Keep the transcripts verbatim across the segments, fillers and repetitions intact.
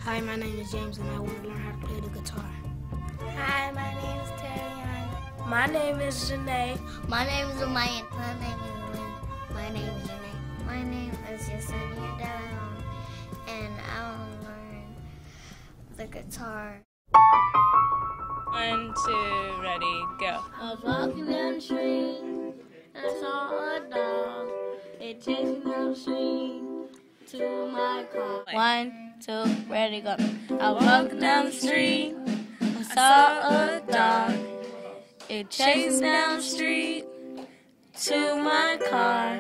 Hi, my name is James and I want to learn how to play the guitar. Hi, my name is Terriana. My name is Janae. My name is Umayan. My name is Lynn. My name is Janae. My name is Yesenia Delon, and I want to learn the guitar. One, two, ready, go. I was walking down the street, and I saw a dog. It chased me down the street to my car. One, two, ready, go. I was walking down the street, I saw a dog. It chased down the street to my car.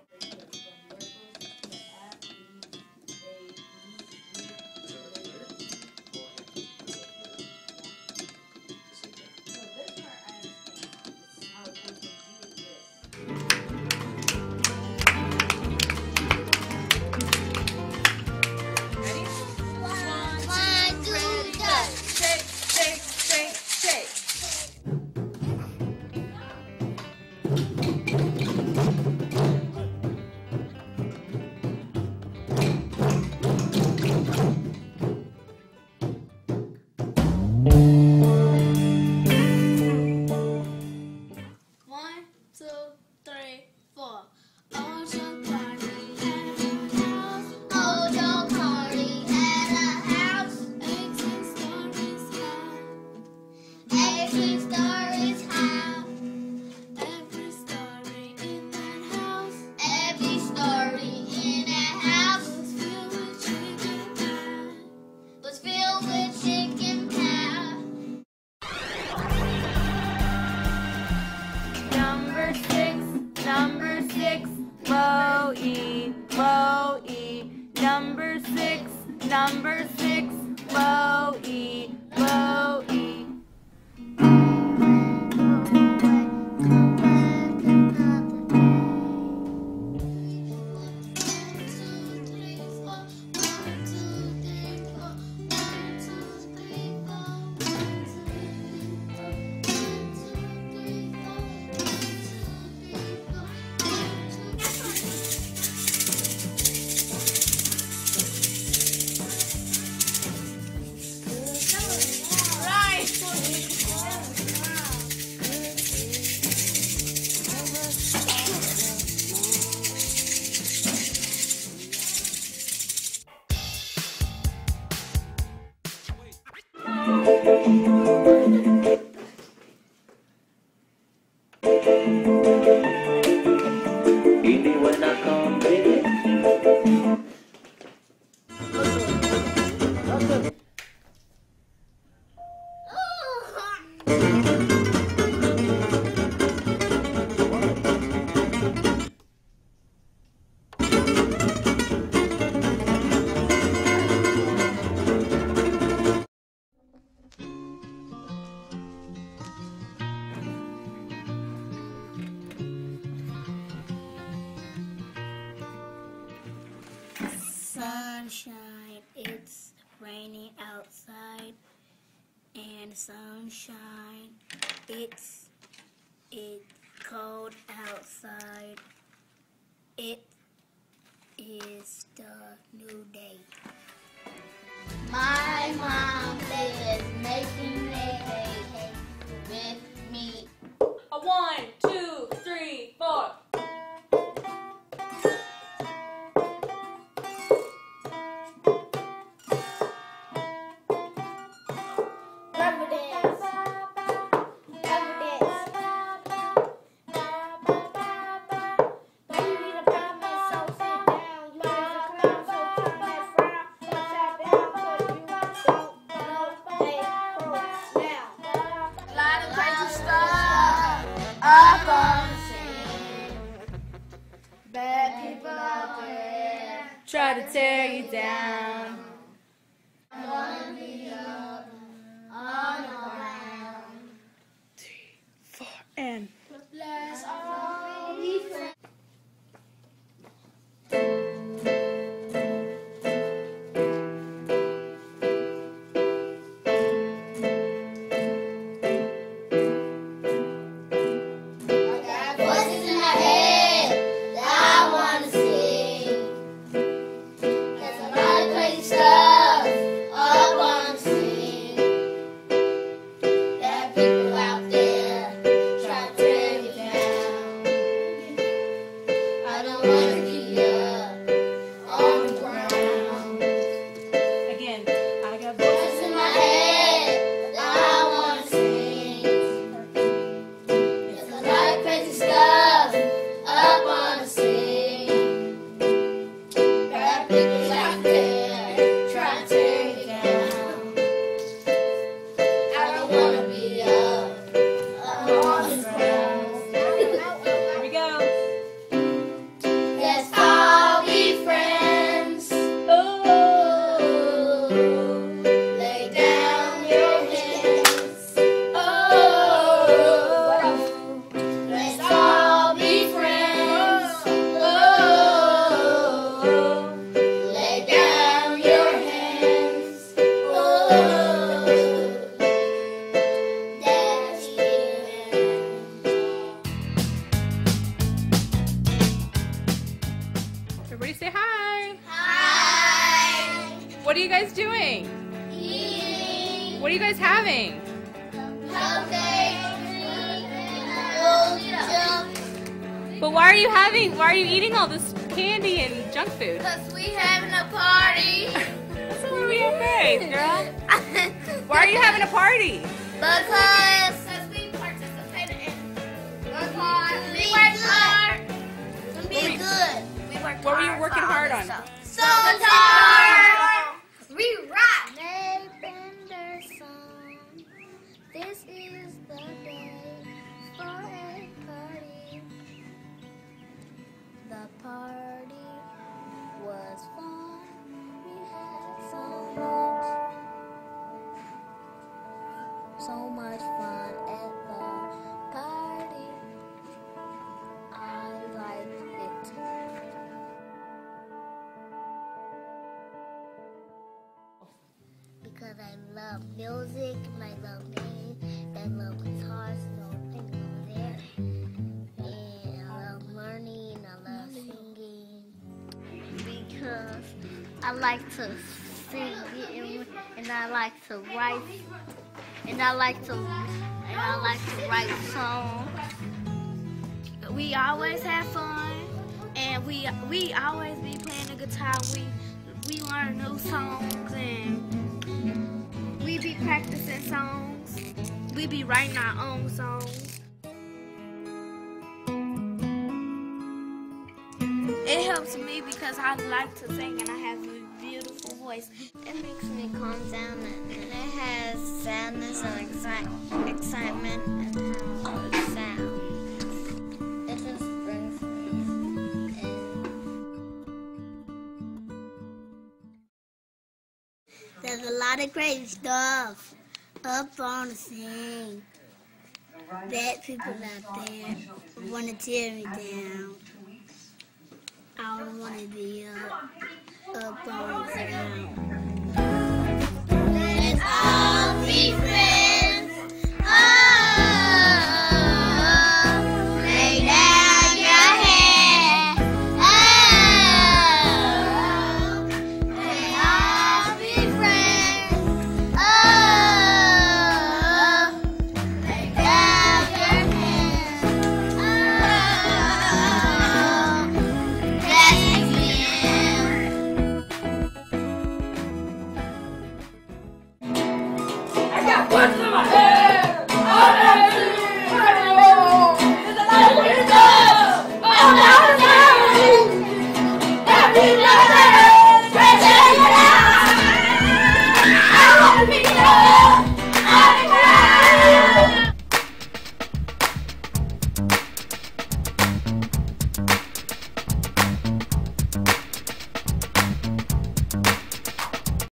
Number six, number six, low E, low E. Baby, when I come back. Sunshine, it's raining outside, and sunshine, it's it's cold outside. It is the new day. My mom is making a cake with me. A one, two, three, four. Bad people out there Try to tear you down. I wanna be up on the ground. Three, four, and. Let's all be friends. Crazy stuff. But why are you having, why are you eating all this candy and junk food? Because we having a party. That's not where we have faith, girl. Why are you having a party? Because we participated in work hard. We worked hard. To be good. We worked What were you hard working for hard all on? this stuff. So hard. We rock. This is the day for a party. The party was fun. We had so much, so much fun at the party. I liked it. Because I love music, and I love games, I love guitars, so things over there. And I love learning, I love singing. Because I like to sing and, and I like to write and I like to and I like to write songs. We always have fun, and we we always be playing the guitar. We we learn new songs, and we be practicing songs. We be writing our own songs. It helps me because I like to sing and I have a beautiful voice. It makes me calm down, and it has sadness and excite excitement and how it sounds. It just brings me in. There's a lot of great stuff up on the scene. Bad people out there want to tear me down. I don't want to be up, up on the ground. Let's all be friends. Oh, lay down your head. Oh, let's all be friends. Oh, lay down your head. Oh. One time.